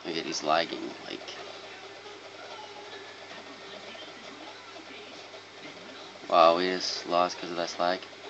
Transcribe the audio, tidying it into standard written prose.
Look at he's lagging, like. Wow, we just lost because of that lag.